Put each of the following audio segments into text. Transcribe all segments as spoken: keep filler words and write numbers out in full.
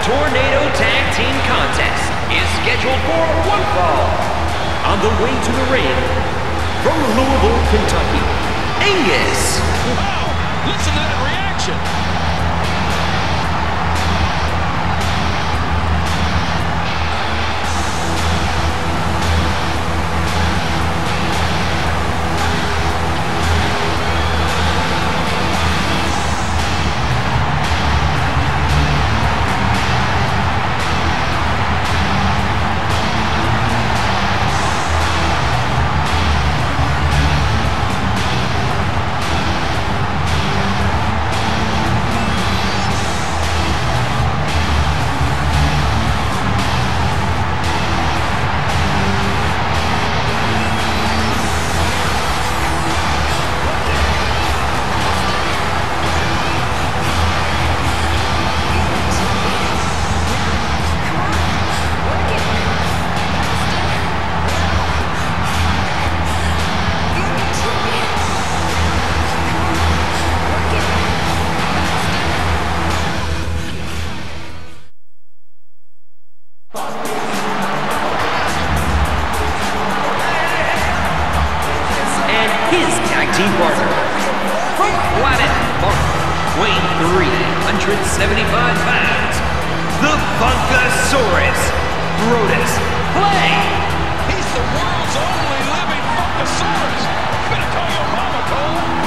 Tornado Tag Team Contest is scheduled for one fall. On the way to the ring, from Louisville, Kentucky, Angus. Wow, listen to that reaction. Team partner, from Planet Mark, weighing three hundred seventy-five pounds, the Funkasaurus, Brodus Clay. He's the world's only living Funkasaurus. Better call your mama, Cole.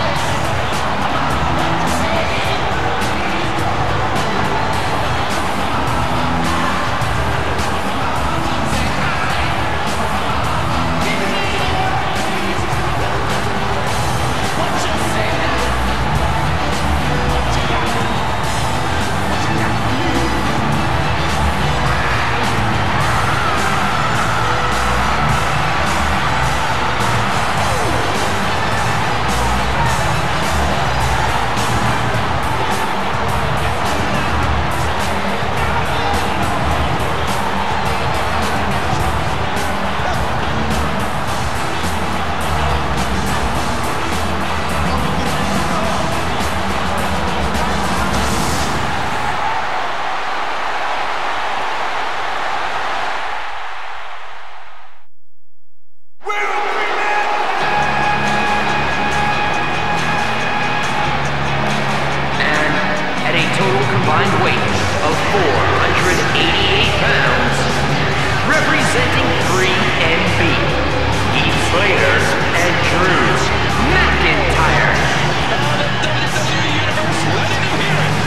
Combined weight of four hundred eighty-eight pounds, representing three N B, Heath Slater and Drew McIntyre. The W W E Universe, letting him hear it.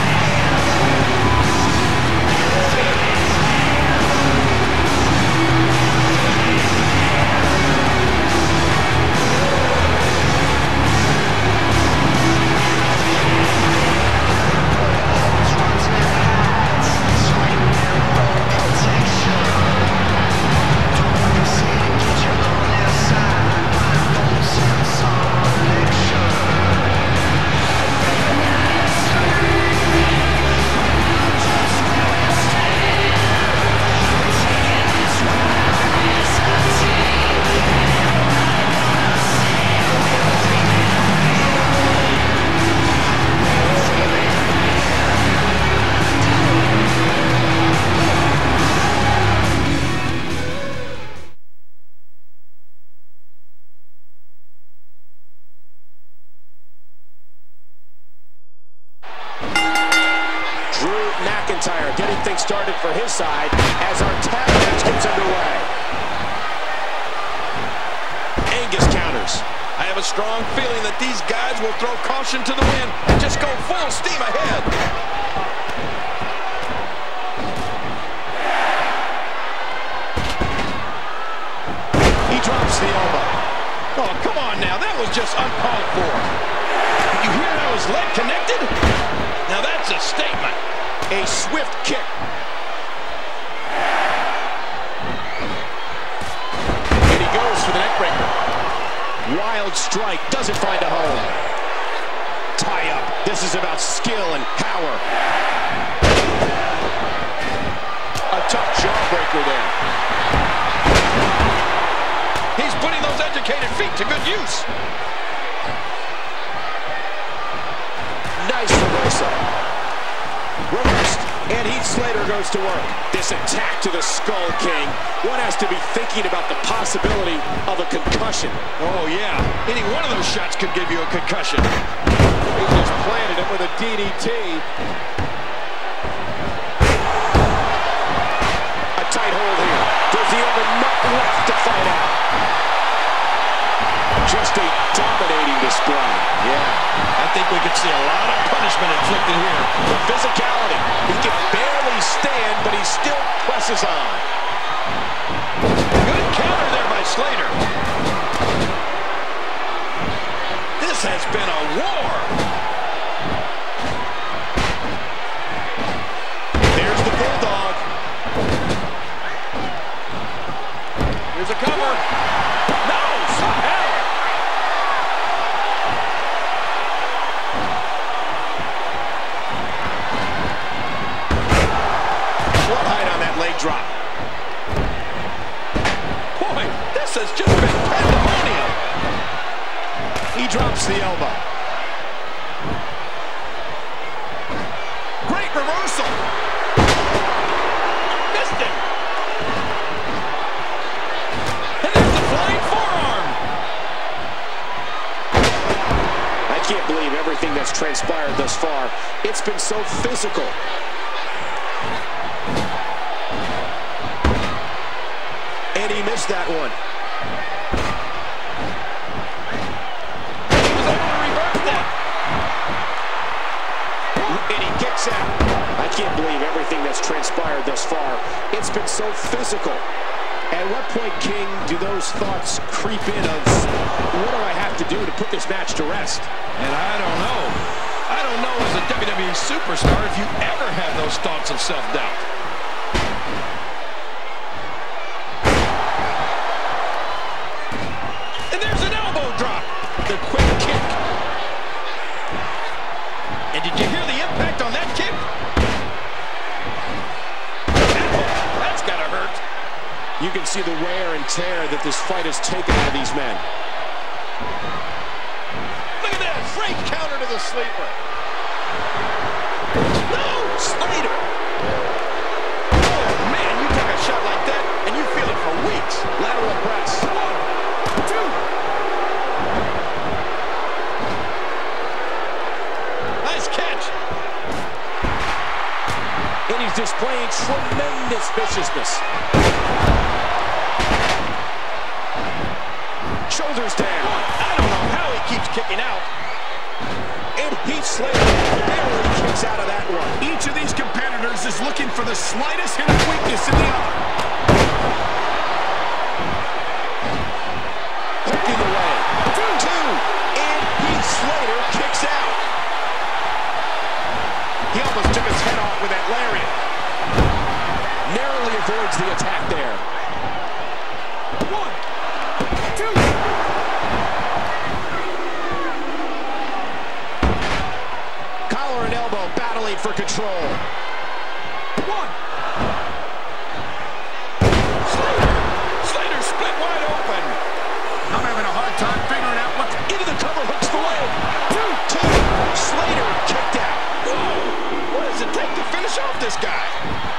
Drew McIntyre getting things started for his side as our tag match gets underway. Angus counters. I have a strong feeling that these guys will throw caution to the wind and just go full steam ahead. He drops the elbow. Oh, come on now. That was just uncalled for. Did you hear how his leg connected? Now that's a statement. A swift kick. And he goes for the neck breaker. Wild strike, doesn't find a home. Tie up. This is about skill and power. A tough jawbreaker there. He's putting those educated feet to good use. Nice reversal. Reversed. And Heath Slater goes to work. This attack to the Skull King. One has to be thinking about the possibility of a concussion. Oh, yeah. Any one of those shots could give you a concussion. He just planted him with a D D T. A tight hold here. Does he have enough left to fight out? Just a dominating display. Yeah, I think we could see a lot of punishment inflicted here. The physicality. He can barely stand, but he still presses on. Good counter there by Slater. This has been a war. There's the Bulldog. Here's a cover. No, somehow. What height on that leg drop? Boy, this has just been pandemonium. He drops the elbow. Great reversal. Missed him. And there's the flying forearm. I can't believe everything that's transpired thus far. It's been so physical. And he missed that one. He was able to reverse that. And he kicks out. I can't believe everything that's transpired thus far. It's been so physical. At what point, King, do those thoughts creep in of, what do I have to do to put this match to rest? And I don't know. I don't know as a W W E superstar if you ever have those thoughts of self-doubt. And there's an elbow drop. The quick kick. And did you hear the impact on that kick? That, that's gotta hurt. You can see the wear and tear that this fight has taken out of these men. Look at this. Great counter to the sleeper. No! Slater! Oh, man, you take a shot like that, and you feel it for weeks. Lateral press. One, two. Nice catch. And he's displaying tremendous viciousness. Shoulders down. I don't know how he keeps kicking out. And Heath Slater barely kicks out of that one. Each of these competitors is looking for the slightest hint of weakness in the other. Hooking away. Two, two. And Heath Slater kicks out. He almost took his head off with that lariat. Narrowly avoids the attack there. One, two. Collar and elbow battling for control. One. Slater! Slater split wide open. I'm having a hard time figuring out what to... Into the cover, hooks the leg. Two, two. Slater kicked out. Whoa! What does it take to finish off this guy?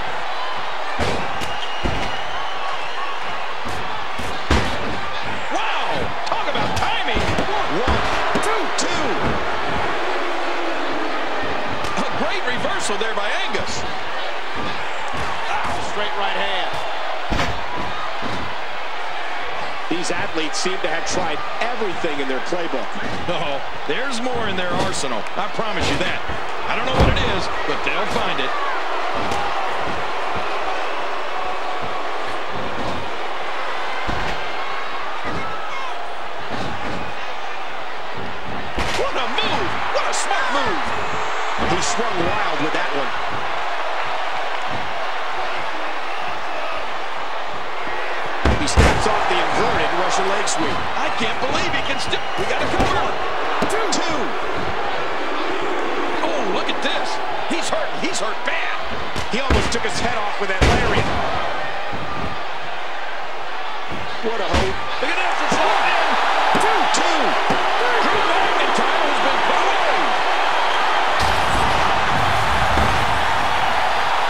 Wow! Talk about timing! One, two, two. A great reversal there by Angus. Wow, straight right hand. These athletes seem to have tried everything in their playbook. Oh, there's more in their arsenal. I promise you that. I don't know what it is, but they'll find it. What a move! What a smart move! He swung wild with that one. He snaps off the inverted Russian leg sweep. I can't believe he can still... We got to cover. Two. Two. Oh, look at this. He's hurt. He's hurt bad. He almost took his head off with that lariat. What a hope. Look at this. It's locked in. Two. Two. Drew McIntyre has been bowed.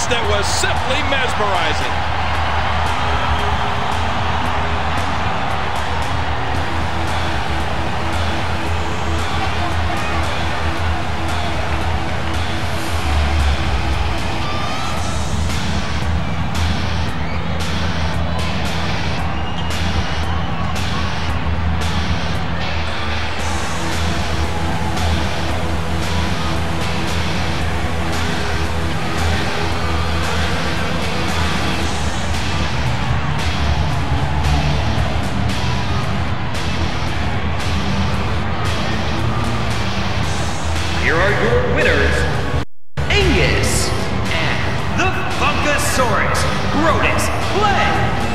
punch that was simply mesmerizing. Here are your winners, Angus and the Funkasaurus, Brodus Clay.